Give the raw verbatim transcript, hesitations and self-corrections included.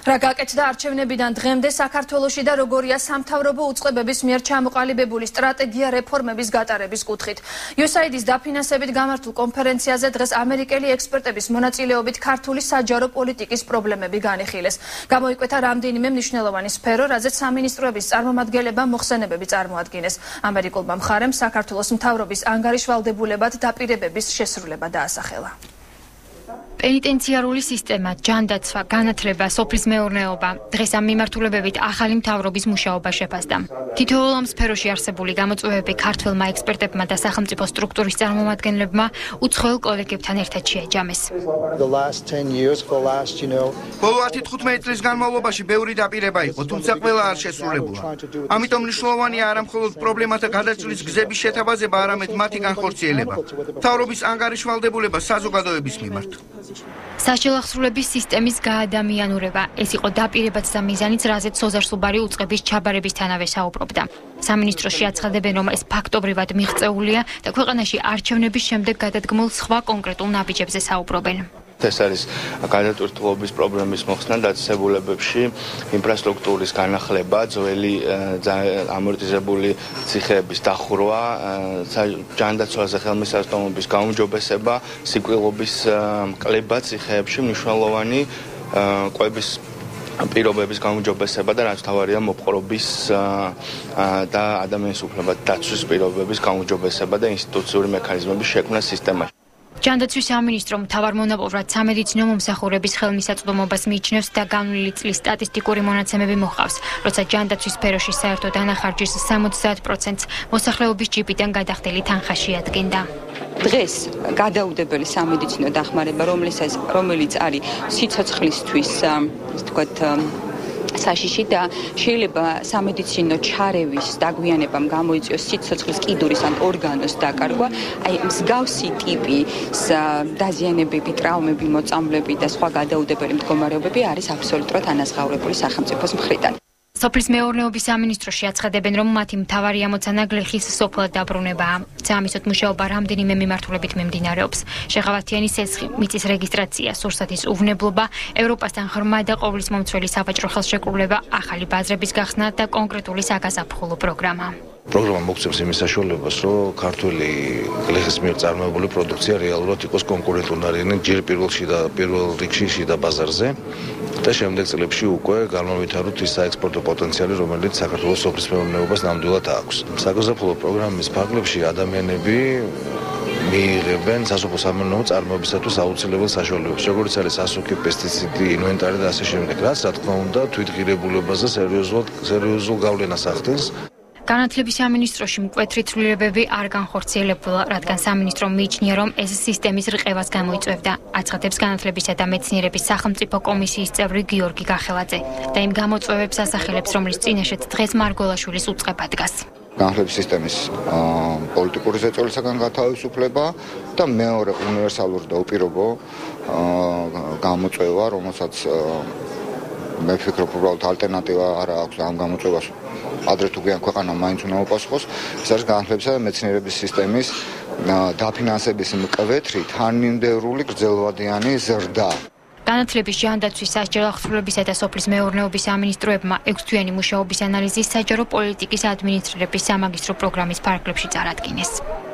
რა გაკეთდა არჩევნებიდან დღემდე საქართველოში და როგორია სამთავრობო უწყებების მიერ ჩამოყალიბებული სტრატეგია რეფორმების გატარების კუთხით. იუესაიდის დაფინანსებით გამართულ კონფერენციაზე დღეს ამერიკელი ექსპერტების მონაწილეობით ქართული საჯარო პოლიტიკის პრობლემები განიხილეს. გამოიკვეთა რამდენიმე მნიშვნელოვანი სფერო, რაზეც სამინისტროების წარმომადგენლებმა მოხსენებები წარმოადგინეს. ამერიკულმა მხარემ საქართველოს მთავრობის ანგარიშ ვალდებულებად დაპირებების შესრულება დაასახელა. პენიტენციარული სისტემა, ჯანდაცვა, განათლება, სოფლის მეურნეობა დღეს ამ მიმართულებებით ახალი მთავრობის მუშაობა შეფასდა. თითოეულ ამ სფეროში არსებული გამოწვევები ქართველმა ექსპერტებმა და სახელმწიფო სტრუქტურის წარმომადგენლებმა უცხოელ კოლეგებთან ერთად შეაჯამეს. ბოლო ათი-თხუთმეტი წლის განმავლობაში ბევრი დაპირება იყო, თუმცა ყველა არ შესრულებულა. ამიტომ მნიშვნელოვანია არა მხოლოდ პრობლემათა გადაწყვეტის გზების შეთაბაზება, არამედ მათი განხორციელება. მთავრობის ანგარიშვალდებულება საზოგადოების მიმართ. საშელახსრულების სისტემის გაადამიანურება ეს იყო დაპირებაც და მიზანიც, რაზეც სოზარ-სუბარი უწყების ჩაბარებისთანავე საუბრობდა. სამინისტროში აცხადებენ, რომ ეს ფაქტობრივად მიღწეულია და ქვეყანაში არჩევნების შემდეგ გადადგმულ სხვა კონკრეტულ ნაბიჯებზე საუბრობენ. ეს არის გადატვირთულობის პრობლემის მოხსნა დაწესებულებებში, ინფრასტრუქტურის განახლება, ძველი ამორტიზებული ციხეების დახურვა, ჯანდაცვაზე ხელმისაწვდომობის გაუმჯობესება, სიკვდილობის კლება ციხეებში, მნიშვნელოვანი კვების პირობების გაუმჯობესება და რაც მთავარია მოპყრობის და ადამიანის უფლებათა დაცვის პირობების გაუმჯობესება და ინსტიტუციური მექანიზმების შექმნა სისტემაში. ჯანდაცვის სამინისტრო მთავარ მონაპოვრად სამედიცინო მომსახურების ხელმისაწვდომობას მიიჩნევს და განვლილი წლის სტატისტიკური მონაცემები მოჰყავს, როცა ჯანდაცვის სფეროში საერთო დანახარჯის სამოცდაათ პროცენტს მოსახლეობის ჯიპიდან გადახდილი თანხა შეადგენდა. დღეს გადაუდებელი სამედიცინო დახმარება, რომელიც არის სიცოცხლისთვის, ასე ვთქვათ, საშიში და შეიძლება სამედიცინო ჩარევის დაგვიანებამ გამოიწვიოს სიცოცხლის კიდურის ან ორგანოს დაკარგვა, აი მსგავსი ტიპის დაზიანებები, ტრავმები, მოწამვლები და სხვა გადაუდებელი მდგომარეობები არის აბსოლუტურად ანაზღაურებული სახელმწიფოს მხრიდან. სოფლის მეურნეობის სამინისტროში აცხადებენ, რომ მათი მთავარი ამოცანა გლეხის სოფლად დაბრუნებაა. საამისოდ მუშაობა რამდენიმე მიმართულებით მიმდინარეობს. შეღავათიანი სესხი, მიწის რეგისტრაცია, სურსათის უვნებლობა, ევროპასთან ღრმა და ყოვლისმომცველი სავაჭრო ხელშეკრულება, ახალი ბაზრების გახსნა და კონკრეტული საგაზაფხულო პროგრამა. პროგრამა მოგცემს იმის საშუალებას, რომ ქართული გლეხის მიერ წარმოებული პროდუქცია რეალურად იყოს კონკურენტუნარიანი ჯერ პირველში და პირველ რიგში შიდა ბაზარზე და შემდეგ წლებში უკვე განმავითაროთ ის საექსპორტო პოტენციალი, რომელიც საქართველოს სოფლის მეურნეობას ნამდვილად აქვს. საგაზაფხულო პროგრამის ფარგლებში ადამიანები მიიღებენ სასოფლო სამეურნეო წარმოებისათვის აუცილებელ საშუალებებს, როგორც არის ასოქი, პესტიციდი, ინვენტარი და ასე შემდეგ, რაც რა თქმა უნდა თვითღირებულებაზე სერიოზულად სერიოზულ გავლენას ახდენს. განათლების სამინისტროში მკვეთრი ცვლილებები არ განხორციელებულა, რადგან სამინისტრო მიიჩნია, რომ ეს სისტემის რყევას გამოიწვევდა. აცხადებს განათლებისა და მეცნიერების სახელმწიფო კომისიის წევრი გიორგი გახელაძე და იმ გამოწვევებს ასახელებს, რომლის წინაშეც დღეს მარგველაშვილის უწყება დგას. განათლების სისტემის პოლიტიკური ზეწოლისაგან გათავისუფლება და მეორე უნივერსალური და უპირობო გამოწვევა, რომელსაც მე ვფიქრობ, უბრალოდ ალტერნატივა არ აქვს ამ გამოწვევას. ადრე თუ გვიან ქვეყანა მაინც უნდა უპასუხოს, ეს არის განათლებისა და მეცნიერების სისტემის დაფინანსების მკვეთრი თანმიმდევრული გრძელვადიანი ზრდა. განათლების, ჯანდაცვის, სასჯელახსრულებისა და სოფლის მეურნეობის სამინისტროებმა ექვსთვიანი მუშაობის ანალიზის საჯარო პოლიტიკის ადმინისტრირების სამაგისტრო პროგრამის ფარგლებში წარადგინეს.